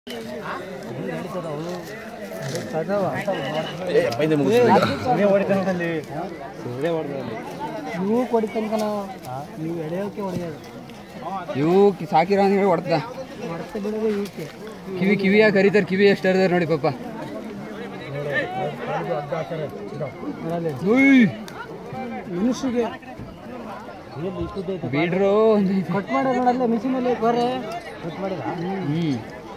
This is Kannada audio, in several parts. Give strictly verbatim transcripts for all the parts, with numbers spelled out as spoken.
ಇವು ಸಾಕಿರೋ ಹೊಡ್ತ ಕಿವಿ ಕಿವಿಯ ಕರೀತಾರೆ. ಕಿವಿ ಎಷ್ಟು ಹರಿದಾರೆ ನೋಡಿ ಪಾಪ. ಮನುಷ್ಯಗೆ ಬೀಡ್ರು ಕಟ್ ಮಾಡಿ ನೋಡಲ್ಲ ಮಿಷಿನಲ್ಲಿ ಬರೇ ಕಟ್ ಮಾಡಿದ. ಹ್ಮ್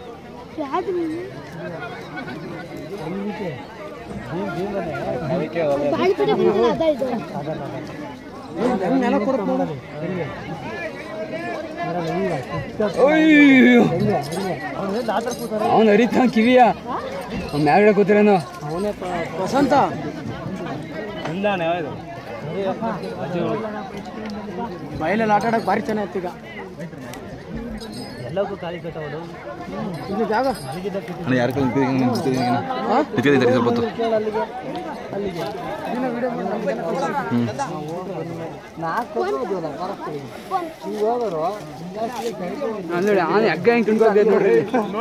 ಅವನು ಹರಿತ ಕಿವಿಯ ಮ್ಯಾಗಡೆ ಕೂತಿರೇನು ಅವನೇ ವಸಂತ ಬಯಲಲ್ಲಿ ಆಟ ಆಡಕ್ಕೆ ಭಾರಿ ಚೆನ್ನಾಗಿತ್ತು. ಈಗ ಎಲ್ಲಕ್ಕೂ ಖಾಲಿ ಕಟ್ಟೋದು ಇದು ಜಾಗ ಯಾರು ನೋಡಿ ಆನೆ ಹಗ್ಗ ಹೆಂಗೆ ತಿನ್ಕೋಬೇಕು ನೋಡ್ರಿ.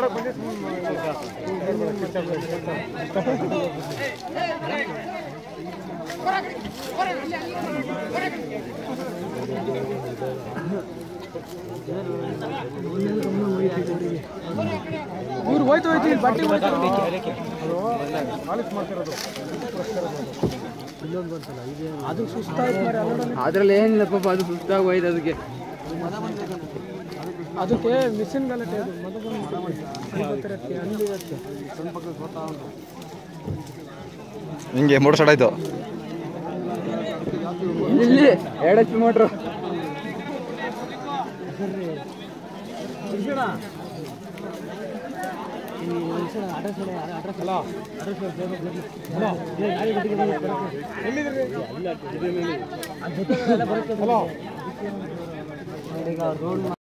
ಇವ್ರು ಹೋಯ್ತು ಹೋಯ್ತು ಬಟ್ಟೆ ಅದು ಸುಸ್ತಾಯ್ತು. ಅದ್ರಲ್ಲಿ ಏನಿಲ್ಲ ಪಾಪ, ಅದು ಸುಸ್ತಾಗಿ ಹೋಯ್ತು. ಅದಕ್ಕೆ ಅದಕ್ಕೆ ಮಿಷಿನ್ ಗಲಾಟೆ ಅದು ಅಂದಿರುತ್ತೆ. ಹಿಂಗೆ ಮೋಟರ್ ಸ್ಟಾರ್ಟ್ ಆಯ್ತು. ಇಲ್ಲಿ ಎರಡು ಎಚ್ ಪಿ ಮೋಟ್ರು. ಅಡ್ರೆಸ್